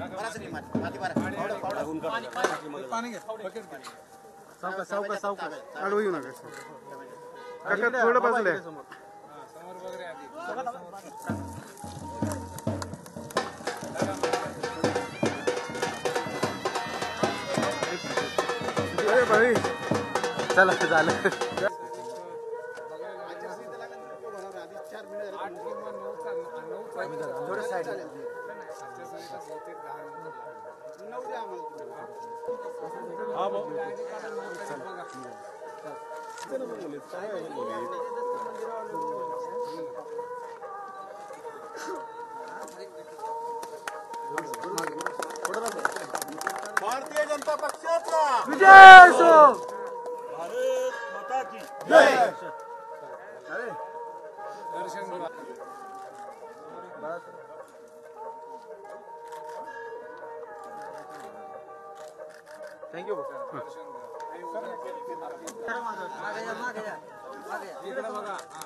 आडवं येऊ नका काका थोडं बाजूला आहे. भाई चला झालं. भारतीय जनता पक्षाचा विजय असो. भारत माता की जय. थँक्यू.